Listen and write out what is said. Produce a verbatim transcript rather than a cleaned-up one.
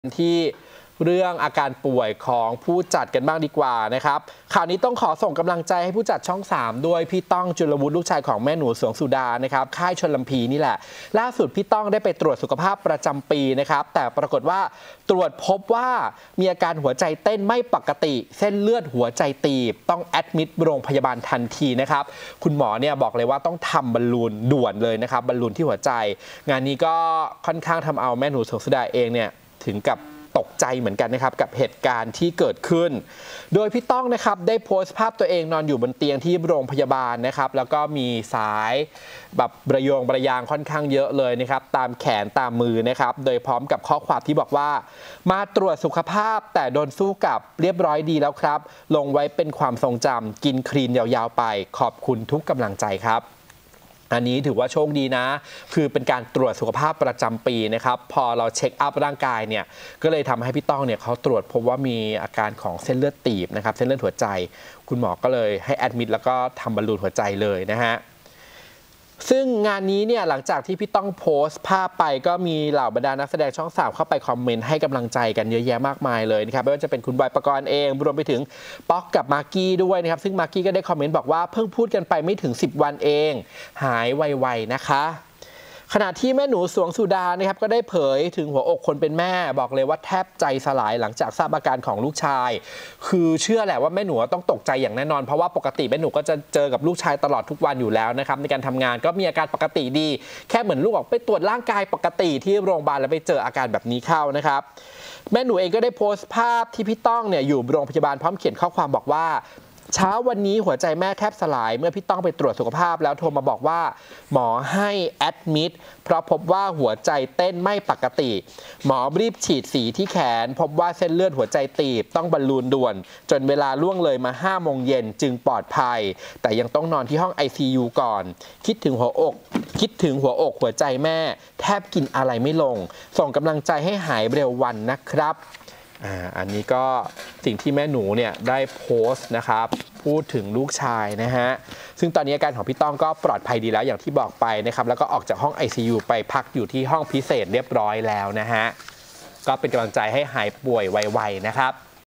ที่เรื่องอาการป่วยของผู้จัดกันบ้างดีกว่านะครับข่าวนี้ต้องขอส่งกำลังใจให้ผู้จัดช่องสามด้วยพี่ต้องจุลวุฒิลูกชายของแม่หนูสวงสุดานะครับค่ายชลพีนี่แหละล่าสุดพี่ต้องได้ไปตรวจสุขภาพประจำปีนะครับแต่ปรากฏว่าตรวจพบว่ามีอาการหัวใจเต้นไม่ปกติเส้นเลือดหัวใจตีบต้องแอดมิดโรงพยาบาลทันทีนะครับคุณหมอเนี่ยบอกเลยว่าต้องทำบอลลูนด่วนเลยนะครับบอลลูนที่หัวใจงานนี้ก็ค่อนข้างทำเอาแม่หนูสวงสุดาเองเนี่ยถึงกับตกใจเหมือนกันนะครับกับเหตุการณ์ที่เกิดขึ้นโดยพี่ต้องนะครับได้โพสต์ภาพตัวเองนอนอยู่บนเตียงที่โรงพยาบาลนะครับแล้วก็มีสายแบบประโยงประยางค่อนข้างเยอะเลยนะครับตามแขนตามมือนะครับโดยพร้อมกับข้อความที่บอกว่ามาตรวจสุขภาพแต่โดนสู้กลับเรียบร้อยดีแล้วครับลงไว้เป็นความทรงจำกินคลีนยาวๆไปขอบคุณทุกกำลังใจครับอันนี้ถือว่าโชคดีนะคือเป็นการตรวจสุขภาพประจำปีนะครับพอเราเช็คอัพร่างกายเนี่ยก็เลยทำให้พี่ต้องเนี่ยเขาตรวจพบว่ามีอาการของเส้นเลือดตีบนะครับเส้นเลือดหัวใจคุณหมอก็เลยให้แอดมิดแล้วก็ทำบอลลูนหัวใจเลยนะฮะซึ่งงานนี้เนี่ยหลังจากที่พี่ต้องโพสต์ภาพไปก็มีเหล่าบรรดานักแสดงช่องสามเข้าไปคอมเมนต์ให้กำลังใจกันเยอะแยะมากมายเลยนะครับไม่ว่าจะเป็นคุณบอยปกรณ์เองรวมไปถึงป๊อกกับมากกี้ด้วยนะครับซึ่งมากกี้ก็ได้คอมเมนต์บอกว่าเพิ่งพูดกันไปไม่ถึงสิบวันเองหายไวๆนะคะขณะที่แม่หนูสวงสุดานะครับก็ได้เผยถึงหัวอกคนเป็นแม่บอกเลยว่าแทบใจสลายหลังจากทราบอาการของลูกชายคือเชื่อแหละว่าแม่หนูต้องตกใจอย่างแน่นอนเพราะว่าปกติแม่หนูก็จะเจอกับลูกชายตลอดทุกวันอยู่แล้วนะครับในการทำงานก็มีอาการปกติดีแค่เหมือนลูกออกไปตรวจร่างกายปกติที่โรงพยาบาลแล้วไปเจออาการแบบนี้เข้านะครับแม่หนูเองก็ได้โพสต์ภาพที่พี่ต้องเนี่ยอยู่โรงพยาบาลพร้อมเขียนข้อความบอกว่าเช้าวันนี้หัวใจแม่แทบสลายเมื่อพี่ต้องไปตรวจสุขภาพแล้วโทรมาบอกว่าหมอให้แอดมิดเพราะพบว่าหัวใจเต้นไม่ปกติหมอรีบฉีดสีที่แขนพบว่าเส้นเลือดหัวใจตีบต้องบอลลูนด่วนจนเวลาล่วงเลยมาห้าโมงเย็นจึงปลอดภัยแต่ยังต้องนอนที่ห้อง ไอ ซี ยู ก่อนคิดถึงหัวอกคิดถึงหัวอกหัวใจแม่แทบกินอะไรไม่ลงส่งกำลังใจให้หายเร็ววันนะครับอ่าอันนี้ก็สิ่งที่แม่หนูเนี่ยได้โพสต์นะครับพูดถึงลูกชายนะฮะซึ่งตอนนี้อาการของพี่ต้องก็ปลอดภัยดีแล้วอย่างที่บอกไปนะครับแล้วก็ออกจากห้อง ไอ ซี ยู ไปพักอยู่ที่ห้องพิเศษเรียบร้อยแล้วนะฮะก็เป็นกำลังใจให้หายป่วยไวๆนะครับ